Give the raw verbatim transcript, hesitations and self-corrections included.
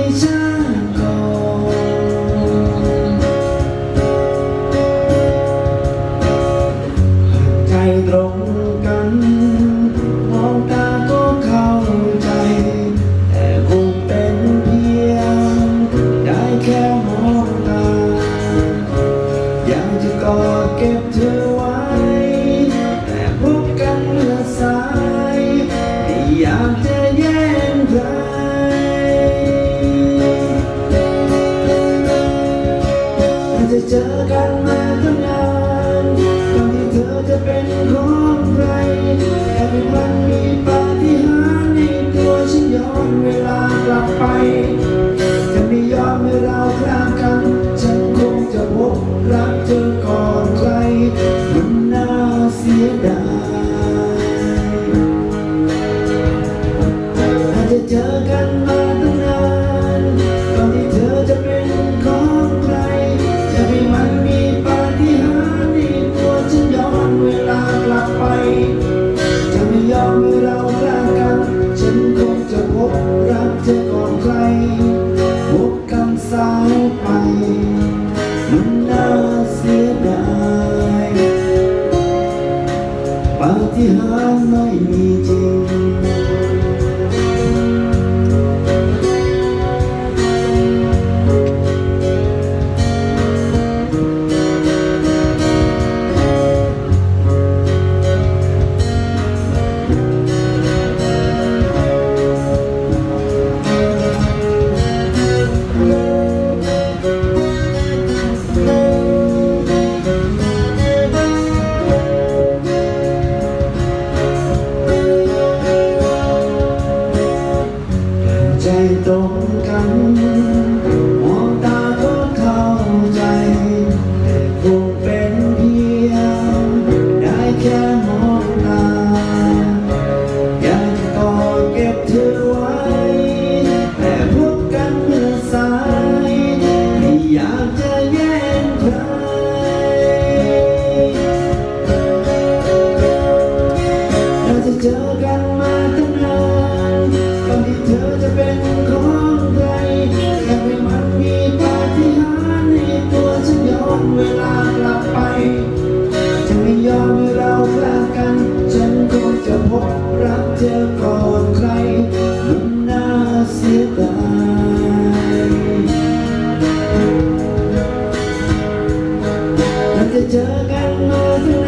ฉันก่อนใจตรงกันมองตาก็เข้าใจแต่คงเป็นเพียงได้แค่มองตาอยากจะกอดเก็บเธอไว้แต่พบกันเมื่อสายไม่อยากจะแย่งใครจะเจอกันมาตั้งนานก่อนที่เธอจะเป็นของใครแต่มันมีปาฏิหาริย์ในตัวฉันย้อนเวลากลับไปจะไม่ยอมให้เราคลาดกันฉันคงจะพบรักเธอก่อนใครมันน่าเสียดายอาจจะเจอกันมาตั้งนานก่อนที่เธอจะเป็นของใครจะให้มันมีปาฏิหาริย์ในตัวฉันย้อนเวลากลับไปจะไม่ยอมให้เราคลาดกันฉันคงจะพบรักเธอก่อนใครพบกันสายไปมันน่าเสียดายปาฏิหาริย์ไม่มีจริงใจตรงกันมองตาก็เข้าใจแต่คงเป็นเพียงได้แค่มองตาอยากจะกอดเก็บเธอไว้แต่พบกันเมื่อสายไม่อยากจะแย่งใครเราจะเจอกันมาตั้งนานก่อนที่เธอจะเป็นของใครอยากให้มันมีปาฏิหาริย์ในตัวฉันย้อนเวลากลับไปจะไม่ยอมให้เราคลาดกันฉันคงจะพบรักเธอก่อนใครมันน่าเสียดายเราจะเจอกันมาตั้ง